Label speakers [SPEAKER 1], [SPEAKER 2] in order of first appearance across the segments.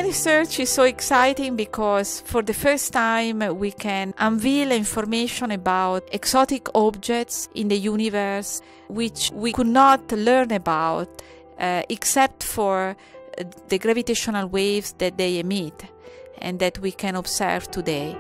[SPEAKER 1] My research is so exciting because for the first time we can unveil information about exotic objects in the universe which we could not learn about except for the gravitational waves that they emit and that we can observe today.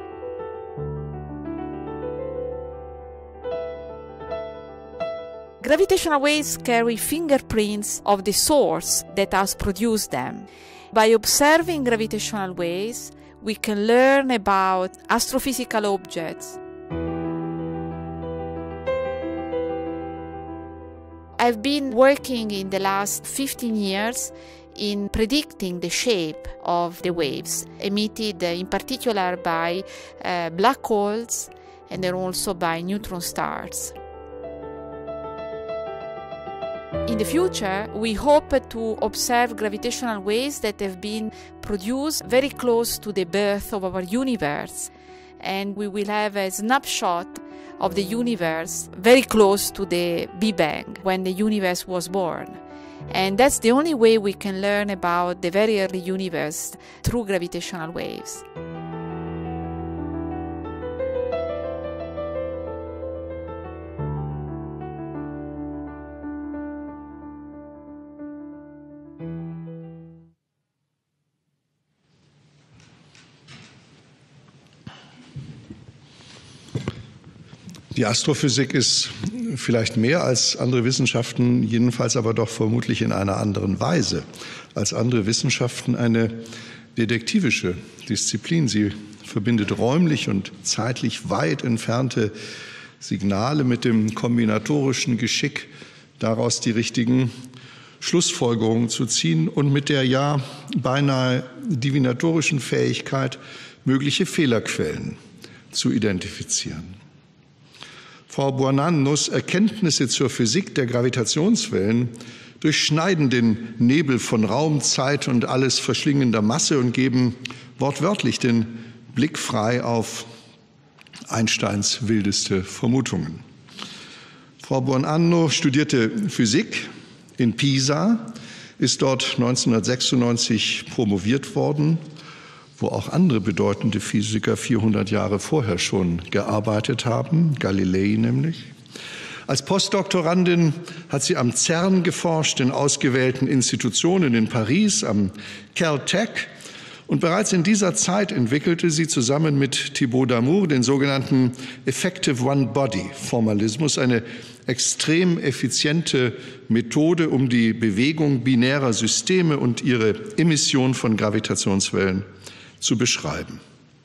[SPEAKER 1] Gravitational waves carry fingerprints of the source that has produced them. By observing gravitational waves, we can learn about astrophysical objects. I've been working in the last 15 years in predicting the shape of the waves emitted in particular by black holes and then also by neutron stars. In the future, we hope to observe gravitational waves that have been produced very close to the birth of our universe, and we will have a snapshot of the universe very close to the Big Bang, when the universe was born. And that's the only way we can learn about the very early universe, through gravitational waves.
[SPEAKER 2] Die Astrophysik ist vielleicht mehr als andere Wissenschaften, jedenfalls aber doch vermutlich in einer anderen Weise als andere Wissenschaften eine detektivische Disziplin. Sie verbindet räumlich und zeitlich weit entfernte Signale mit dem kombinatorischen Geschick, daraus die richtigen Schlussfolgerungen zu ziehen und mit der ja beinahe divinatorischen Fähigkeit, mögliche Fehlerquellen zu identifizieren. Frau Buonannos Erkenntnisse zur Physik der Gravitationswellen durchschneiden den Nebel von Raum, Zeit und alles verschlingender Masse und geben wortwörtlich den Blick frei auf Einsteins wildeste Vermutungen. Frau Buonanno studierte Physik in Pisa, ist dort 1996 promoviert worden, wo auch andere bedeutende Physiker 400 Jahre vorher schon gearbeitet haben, Galilei nämlich. Als Postdoktorandin hat sie am CERN geforscht, in ausgewählten Institutionen in Paris, am Caltech. Und bereits in dieser Zeit entwickelte sie zusammen mit Thibaut Damour den sogenannten Effective One-Body-Formalismus, eine extrem effiziente Methode, um die Bewegung binärer Systeme und ihre Emission von Gravitationswellen zu beschreiben.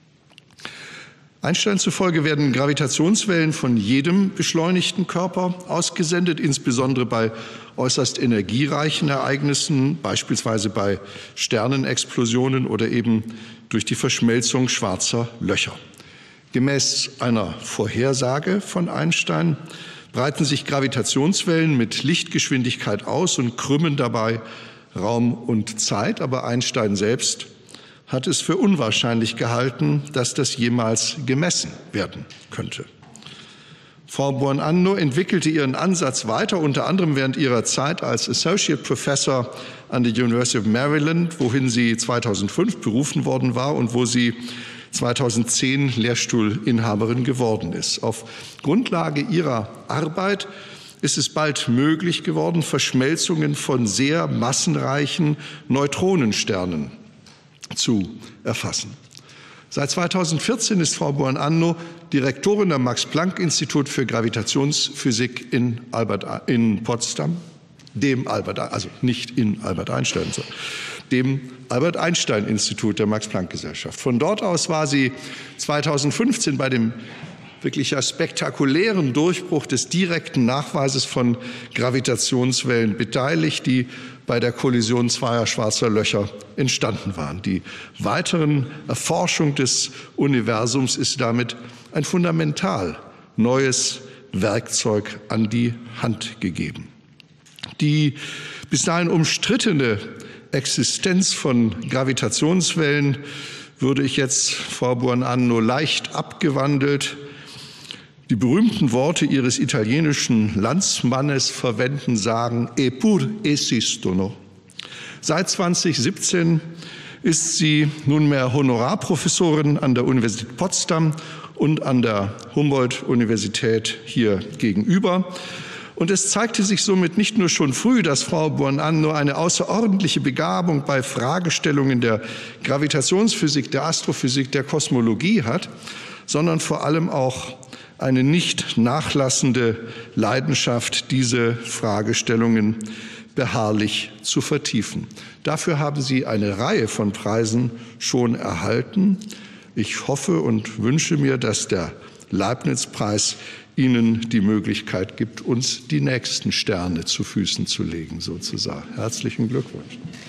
[SPEAKER 2] Einstein zufolge werden Gravitationswellen von jedem beschleunigten Körper ausgesendet, insbesondere bei äußerst energiereichen Ereignissen, beispielsweise bei Sternenexplosionen oder eben durch die Verschmelzung schwarzer Löcher. Gemäß einer Vorhersage von Einstein breiten sich Gravitationswellen mit Lichtgeschwindigkeit aus und krümmen dabei Raum und Zeit, aber Einstein selbst hat es für unwahrscheinlich gehalten, dass das jemals gemessen werden könnte. Frau Buonanno entwickelte ihren Ansatz weiter, unter anderem während ihrer Zeit als Associate Professor an der University of Maryland, wohin sie 2005 berufen worden war und wo sie 2010 Lehrstuhlinhaberin geworden ist. Auf Grundlage ihrer Arbeit ist es bald möglich geworden, Verschmelzungen von sehr massenreichen Neutronensternen zu erfassen. Seit 2014 ist Frau Buonanno Direktorin am Max-Planck-Institut für Gravitationsphysik in Potsdam, also nicht in Albert Einstein, sondern dem Albert-Einstein-Institut der Max-Planck-Gesellschaft. Von dort aus war sie 2015 bei dem wirklich spektakulären Durchbruch des direkten Nachweises von Gravitationswellen beteiligt, die bei der Kollision zweier schwarzer Löcher entstanden waren. Die weiteren Erforschung des Universums ist damit ein fundamental neues Werkzeug an die Hand gegeben. Die bis dahin umstrittene Existenz von Gravitationswellen würde ich jetzt, Frau Buonanno, leicht abgewandelt die berühmten Worte ihres italienischen Landsmannes verwenden, sagen, eppur esistono. Seit 2017 ist sie nunmehr Honorarprofessorin an der Universität Potsdam und an der Humboldt-Universität hier gegenüber. Und es zeigte sich somit nicht nur schon früh, dass Frau Buonanno eine außerordentliche Begabung bei Fragestellungen der Gravitationsphysik, der Astrophysik, der Kosmologie hat, sondern vor allem auch eine nicht nachlassende Leidenschaft, diese Fragestellungen beharrlich zu vertiefen. Dafür haben Sie eine Reihe von Preisen schon erhalten. Ich hoffe und wünsche mir, dass der Leibniz-Preis Ihnen die Möglichkeit gibt, uns die nächsten Sterne zu Füßen zu legen, sozusagen. Herzlichen Glückwunsch.